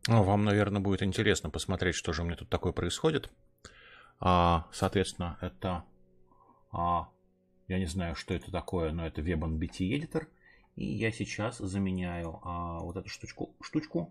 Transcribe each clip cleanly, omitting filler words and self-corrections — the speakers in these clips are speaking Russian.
Ну, вам, наверное, будет интересно посмотреть, что же у меня тут такое происходит. Соответственно, это, а, я не знаю, что это такое, но это Webon BT Editor. И я сейчас заменяю вот эту штучку.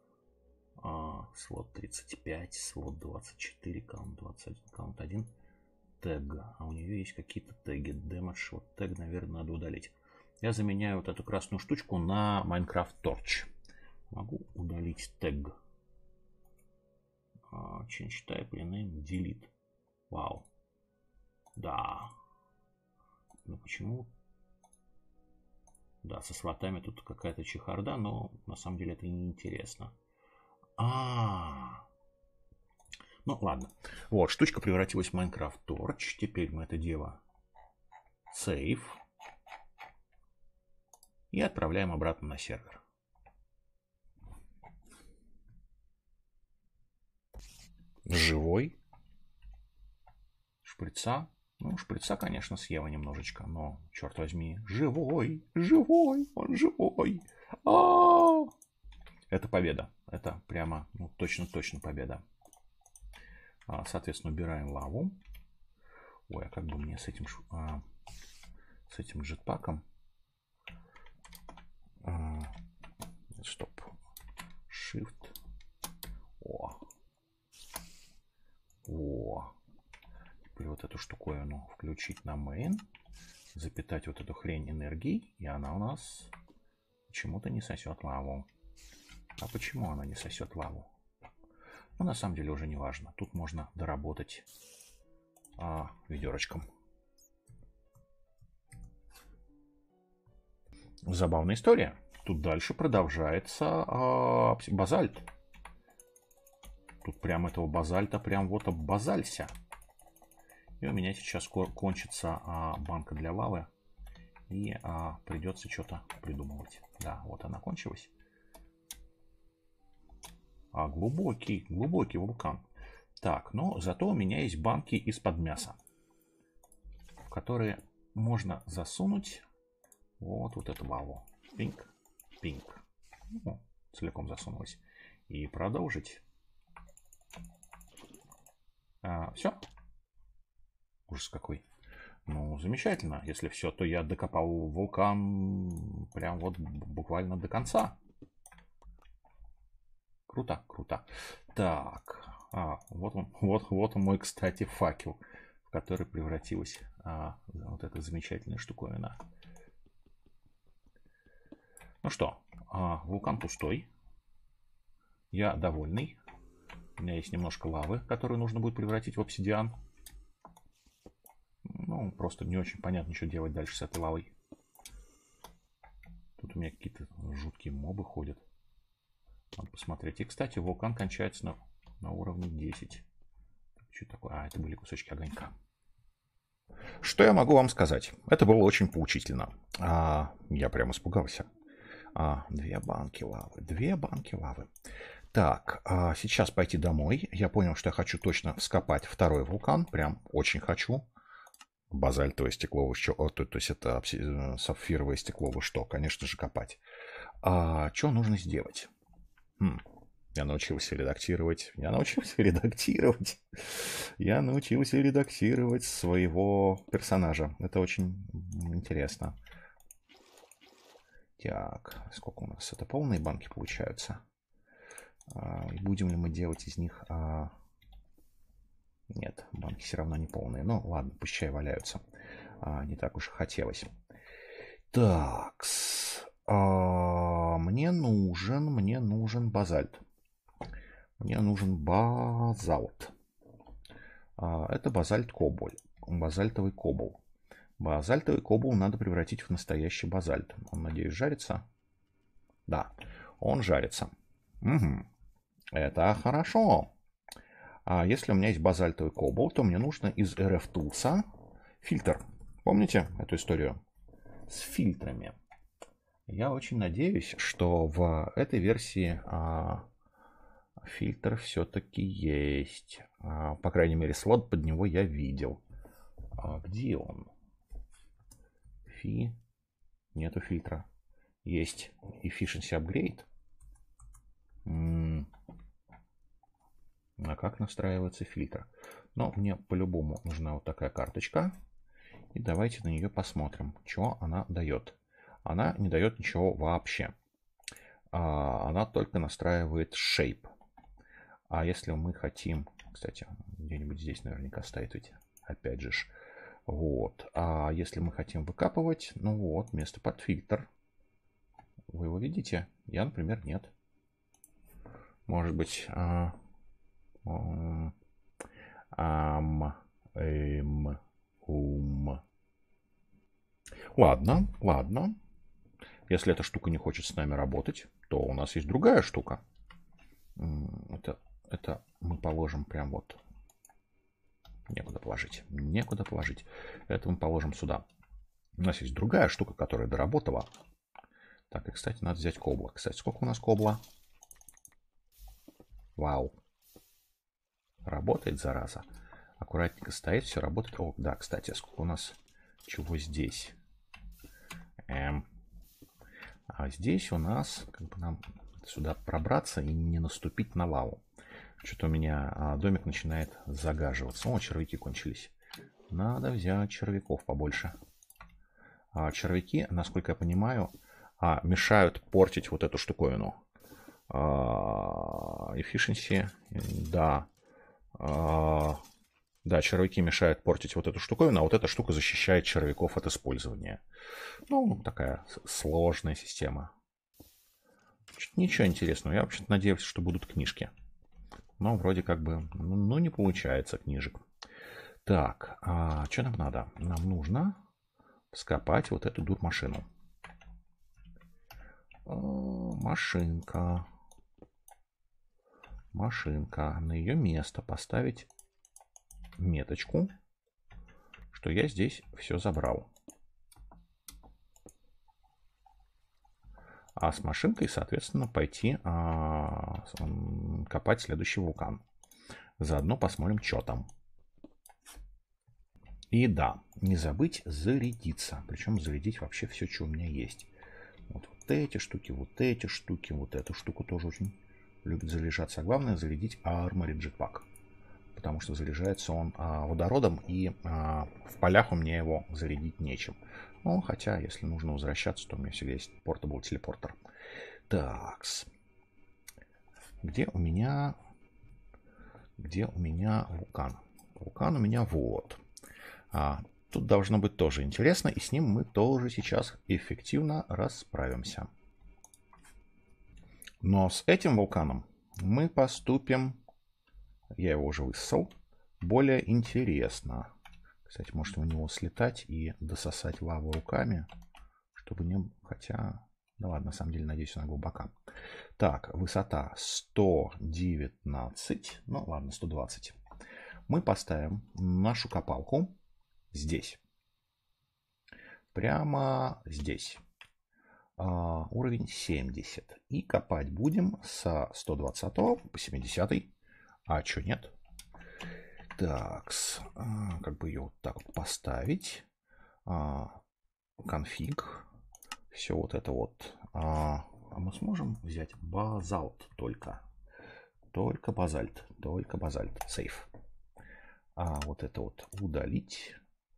Слот 35, слот 24, count 21, count 1, тег. А у нее есть какие-то теги. Damage, вот тег, наверное, надо удалить. Я заменяю вот эту красную штучку на Minecraft Torch. Могу удалить тег. Change type, rename, delete. Вау. Да. Ну почему? Да, со слотами тут какая-то чехарда, но на самом деле это и не интересно. Ну ладно. Вот, штучка превратилась в Minecraft Torch. Теперь мы это дело save. И отправляем обратно на сервер. Живой. Шприца. Ну, шприца, конечно, съела немножечко, но, черт возьми, живой, живой, он живой. Это победа. Это прямо, ну, точно-точно победа. Соответственно, убираем лаву. Ой, а как бы мне с этим джетпаком? Стоп. Shift. Теперь вот эту штуковину включить на main. Запитать вот эту хрень энергией. И она у нас почему-то не сосет лаву. А почему она не сосет лаву? Ну, на самом деле уже не важно. Тут можно доработать ведерочком. Забавная история. Тут дальше продолжается базальт. Тут прям этого базальта прям вот оббазалься. И у меня сейчас кончится банка для лавы. И придется что-то придумывать. Да, вот она кончилась. Глубокий вулкан. Так, но зато у меня есть банки из-под мяса, в которые можно засунуть вот эту лаву. Пинк, пинк. Ну, целиком засунулась. И продолжить. Все. Ужас какой. Ну, замечательно. Если все, то я докопал вулкан прям вот буквально до конца. Круто, круто. Так. Вот он мой, кстати, факел, в который превратилась вот эта замечательная штуковина. Ну что, вулкан пустой. Я довольный. У меня есть немножко лавы, которую нужно будет превратить в обсидиан. Ну, просто не очень понятно, что делать дальше с этой лавой. Тут у меня какие-то жуткие мобы ходят. Надо посмотреть. И, кстати, вулкан кончается на уровне 10. Что такое? Это были кусочки огонька. Что я могу вам сказать? Это было очень поучительно. Я прям испугался. 2 банки лавы. 2 банки лавы. Так, сейчас пойти домой. Я понял, что я хочу точно вскопать второй вулкан. Прям очень хочу. Базальтовое стекло, то есть это сапфировое стекло, вы что, конечно же, копать. Что нужно сделать? Я научился редактировать. Я научился редактировать своего персонажа. Это очень интересно. Так, сколько у нас? Это полные банки получаются. Будем ли мы делать из них... Нет, банки все равно не полные. Ну, ладно, пусть чай валяются. Не так уж и хотелось. Так, мне нужен базальт. Мне нужен базальт. Это базальтовый кобол. Базальтовый кобол надо превратить в настоящий базальт. Он, надеюсь, жарится? Да, он жарится. Угу. Это хорошо. Если у меня есть базальтовый кобол, то мне нужно из RF Tools фильтр. Помните эту историю с фильтрами? Я очень надеюсь, что в этой версии фильтр все-таки есть. По крайней мере, слот под него я видел. Где он? Нету фильтра. Есть Efficiency Upgrade. А как настраивается фильтр? Но мне по-любому нужна вот такая карточка. И давайте на нее посмотрим, что она дает. Она не дает ничего вообще. Она только настраивает shape. А если мы хотим... Кстати, где-нибудь здесь наверняка стоит ведь. Опять же. Вот. А если мы хотим выкапывать, ну вот, место под фильтр. Вы его видите? Я, например, нет. Может быть... Ладно, ладно. Если эта штука не хочет с нами работать, то у нас есть другая штука. Это мы положим прям вот. Некуда положить. Некуда положить. Это мы положим сюда. У нас есть другая штука, которая доработала. Так, и, кстати, надо взять кобла. Кстати, сколько у нас кобла? Вау. Работает, зараза. Аккуратненько стоит, все работает. О, да, кстати, сколько у нас чего здесь? А здесь у нас, как бы нам сюда пробраться и не наступить на лаву. Что-то у меня домик начинает загаживаться. О, червяки кончились. Надо взять червяков побольше. Червяки, насколько я понимаю, мешают портить вот эту штуковину. Efficiency, да. Да, червяки мешают портить вот эту штуковину, а вот эта штука защищает червяков от использования. Ну, такая сложная система. Ничего интересного. Я вообще-то надеялся, что будут книжки. Но вроде как бы, ну, не получается книжек. Так, что нам надо? Нам нужно скопать вот эту дурмашину. Машинка. Машинка. На ее место поставить меточку, что я здесь все забрал. А с машинкой, соответственно, пойти копать следующий вулкан. Заодно посмотрим, что там. И да, не забыть зарядиться. Причем зарядить вообще все, что у меня есть. Вот эти штуки, вот эти штуки, вот эту штуку тоже очень любит заряжаться. А главное зарядить Armory Jetpack. Потому что заряжается он водородом, и в полях у меня его зарядить нечем. Ну, хотя, если нужно возвращаться, то у меня всегда есть Portable телепортер. Такс. Где у меня вулкан? Вулкан у меня вот. Тут должно быть тоже интересно, и с ним мы тоже сейчас эффективно расправимся. Но с этим вулканом мы поступим... Я его уже высосал. Более интересно. Кстати, может в него слетать и дососать лаву руками, чтобы не... Хотя... Да ладно, на самом деле, надеюсь, она глубока. Так, высота 119. Ну ладно, 120. Мы поставим нашу копалку здесь. Прямо здесь. Уровень 70. И копать будем со 120 по 70. А что нет? Так, как бы ее вот так вот поставить. Конфиг. Все вот это вот. А мы сможем взять базальт только. Только базальт. Только базальт. Сейф. Вот это вот удалить.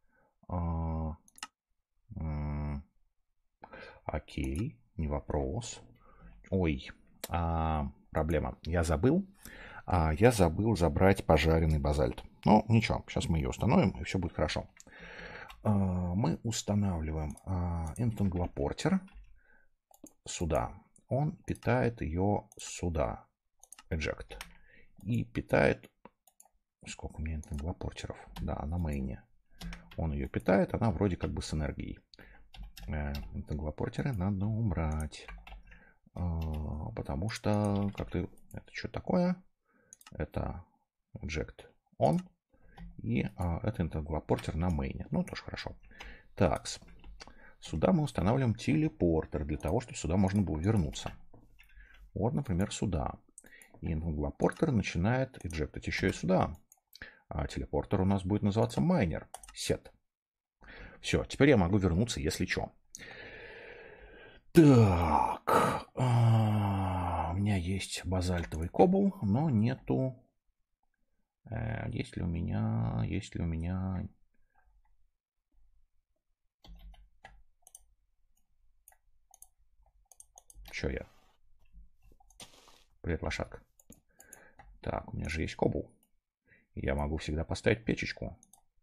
Окей. Не вопрос. Ой. Проблема. Я забыл. Я забыл забрать пожаренный базальт. Ну, ничего. Сейчас мы ее установим, и все будет хорошо. Мы устанавливаем энтанглопортер сюда. Он питает ее сюда. Eject. И питает... Сколько у меня энтанглопортеров? Да, на мейне. Он ее питает. Она вроде как бы с энергией. Энтанглопортеры надо убрать. Потому что... Как-то... Это что такое? Это Eject On. И это энтанглопортер на мейне. Ну, тоже хорошо. Так, сюда мы устанавливаем телепортер, для того, чтобы сюда можно было вернуться. Вот, например, сюда. И энтанглопортер начинает эджектать еще и сюда. А телепортер у нас будет называться майнер. Set. Все, теперь я могу вернуться, если что. Так. У меня есть базальтовый кобл, но нету Есть ли у меня... Чё я? Привет, лошадка. Так, у меня же есть кобл. Я могу всегда поставить печечку.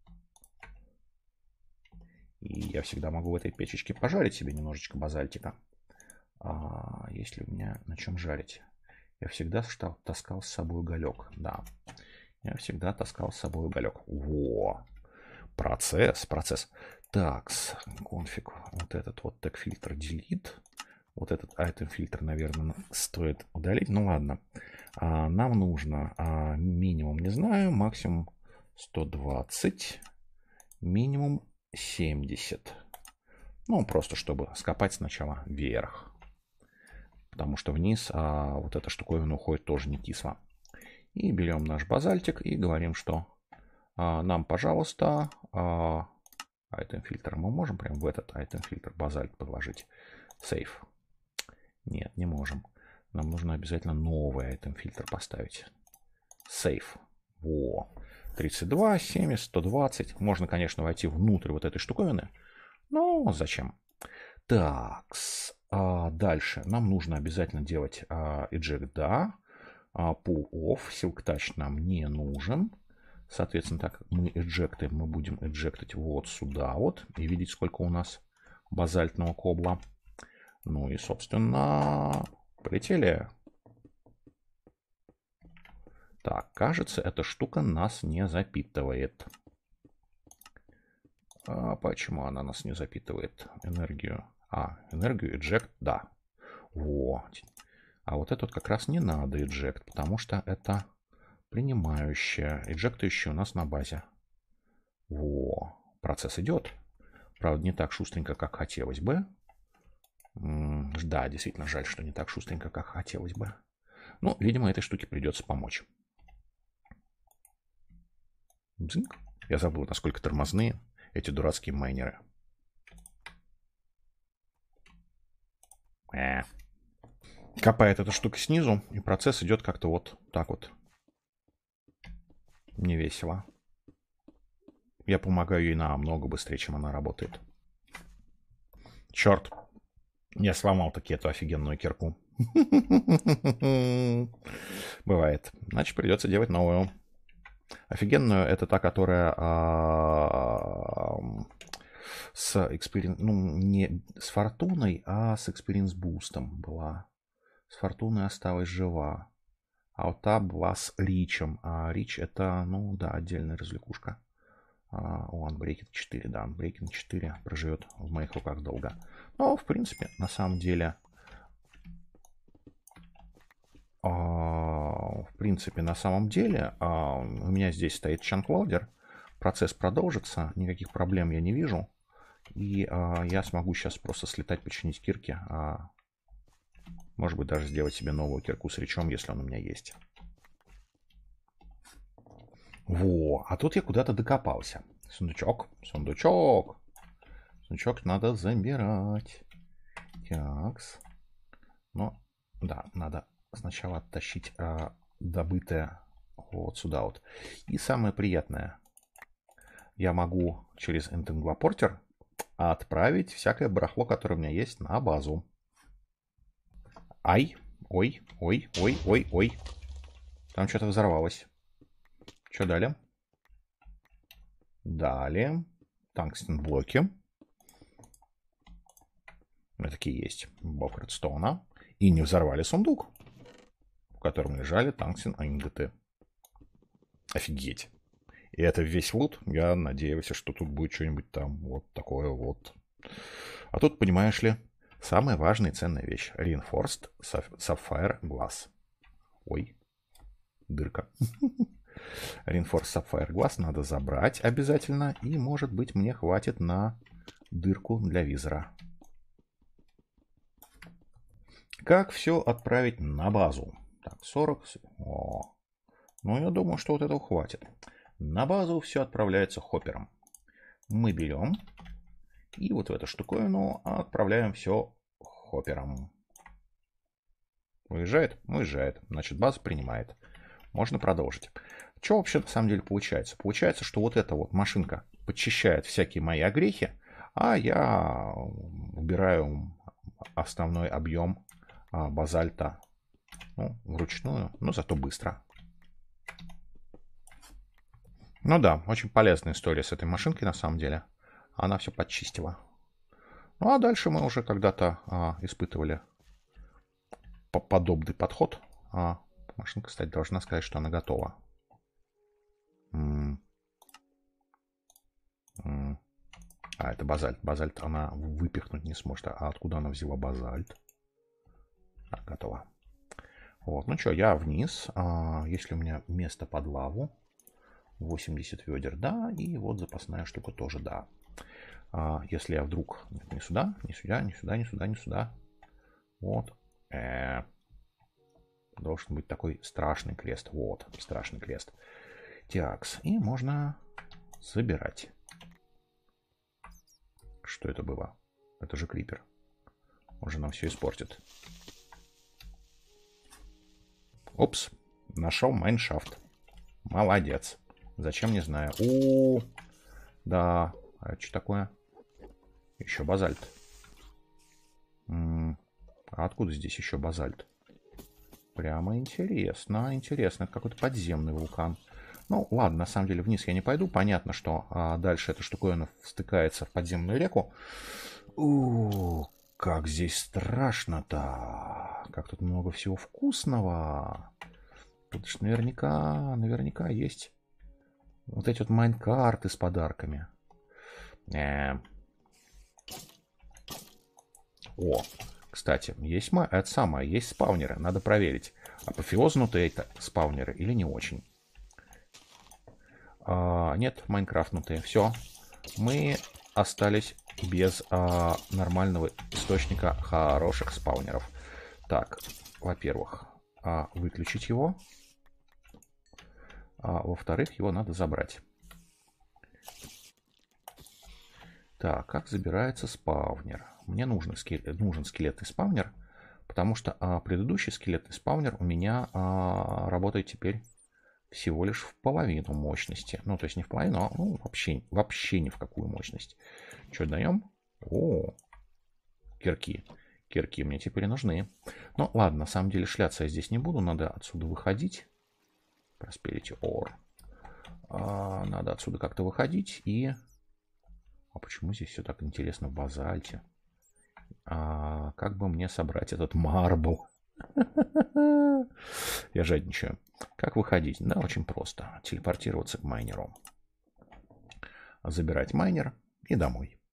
И я всегда могу в этой печечке пожарить себе немножечко базальтика. Есть ли у меня на чем жарить? Я всегда таскал с собой уголек. Да. Я всегда таскал с собой уголек. Во! Процесс. Так, конфиг. Вот этот вот тег фильтр delete. Вот этот item фильтр, наверное, стоит удалить. Ну ладно. Нам нужно минимум, не знаю, максимум 120. Минимум 70. Ну, просто чтобы скопать сначала вверх. Потому что вниз вот эта штуковина уходит тоже не кисло. И берем наш базальтик и говорим, что нам, пожалуйста, item фильтр. Мы можем прям в этот item фильтр базальт подложить. Save. Нет, не можем. Нам нужно обязательно новый item фильтр поставить. Save. Во. 32, 70, 120. Можно, конечно, войти внутрь вот этой штуковины. Но зачем? Так. Дальше. Нам нужно обязательно делать eject, да. Pull off. Silk touch нам не нужен. Соответственно, так как мы эджектим, мы будем эджектить вот сюда вот. И видеть, сколько у нас базальтного кобла. Ну и, собственно, полетели. Так, кажется, эта штука нас не запитывает. Почему она нас не запитывает? Энергию. Энергию eject, да. Вот. А вот этот как раз не надо eject, потому что это принимающая. Эджектующая у нас на базе. Во. Процесс идет. Правда, не так шустренько, как хотелось бы. Да, действительно жаль, что не так шустренько, как хотелось бы. Ну, видимо, этой штуке придется помочь. Дзинк. Я забыл, насколько тормозные эти дурацкие майнеры. Копает эта штука снизу, и процесс идет как-то вот так вот. Не весело. Я помогаю ей намного быстрее, чем она работает. Черт. Я сломал таки эту офигенную кирку. Бывает. Значит, придется делать новую. Офигенную — это та, которая с experience, ну, не с фортуной, а с experience бустом была. С фортуной осталась жива. А вот та была с ричем. А рич — это, ну да, отдельная развлекушка. Unbreaking 4, да, Unbreaking 4 проживет в моих руках долго. Но, в принципе, на самом деле... у меня здесь стоит чанклоудер. Процесс продолжится, никаких проблем я не вижу. И я смогу сейчас просто слетать, починить кирки. Может быть, даже сделать себе новую кирку с речом, если он у меня есть. Во, а тут я куда-то докопался. Сундучок. Сундучок надо забирать. Такс. Ну, да, надо сначала оттащить добытое вот сюда вот. И самое приятное. Я могу через Entangler отправить всякое барахло, которое у меня есть, на базу. Ай. Ой. Там что-то взорвалось. Что далее? Далее. Тангстен блоки. У меня такие есть. Блок редстоуна. И не взорвали сундук, в котором лежали тангстен инготы. Офигеть. И это весь лут. Я надеялся, что тут будет что-нибудь там вот такое вот. А тут, понимаешь ли, самая важная и ценная вещь. Reinforced Sapphire Glass. Ой. Дырка. Reinforced Sapphire Glass надо забрать обязательно. И, может быть, мне хватит на дырку для визора. Как все отправить на базу? Так, 40. О. Ну, я думаю, что вот этого хватит. На базу все отправляется хоппером. Мы берем и вот в эту штуковину отправляем все хоппером. Уезжает? Уезжает. Значит, база принимает. Можно продолжить. Что вообще на самом деле получается? Получается, что вот эта вот машинка подчищает всякие мои огрехи, а я убираю основной объем базальта, ну, вручную, но зато быстро. Ну да, очень полезная история с этой машинкой на самом деле. Она все подчистила. Ну а дальше мы уже когда-то испытывали подобный подход. Машинка, кстати, должна сказать, что она готова. Это базальт. Базальт она выпихнуть не сможет. А откуда она взяла базальт? Готово. Вот, ну что, я вниз. Если у меня место под лаву. 80 ведер, да. И вот запасная штука тоже, да. Если я вдруг... Не сюда, не сюда, не сюда, не сюда, не сюда. Вот. Должен быть такой страшный крест. Вот, страшный крест. Тиакс. И можно собирать. Что это было? Это же крипер. Он же нам все испортит. Опс. Нашел майншафт. Молодец. Зачем, не знаю. Да. А это что такое? Еще базальт. А откуда здесь еще базальт? Прямо интересно. Интересно. Это какой-то подземный вулкан. Ну, ладно, на самом деле вниз я не пойду. Понятно, что дальше эта штуковина встыкается в подземную реку. Как здесь страшно-то. Как тут много всего вкусного. Тут же наверняка есть вот эти вот майнкарты с подарками. О, кстати, есть это самое, есть спаунеры. Надо проверить, апофеознутые это спаунеры или не очень. Нет, майнкрафтнутые. Все. Мы остались без нормального источника хороших спаунеров. Так, во-первых, выключить его. Во-вторых, его надо забрать. Так, как забирается спаунер? Мне нужен скелетный спаунер, потому что предыдущий скелетный спаунер у меня работает теперь всего лишь в половину мощности. Ну, то есть не в половину, а вообще ни в какую мощность. Что даем? Кирки. Кирки мне теперь нужны. Ну, ладно, на самом деле шляться я здесь не буду. Надо отсюда выходить. Prosperity Ore. Надо отсюда как-то выходить. И... А почему здесь все так интересно в базальте? Как бы мне собрать этот марбл? Я жадничаю. Как выходить? Да, очень просто. Телепортироваться к майнеру. Забирать майнер и домой.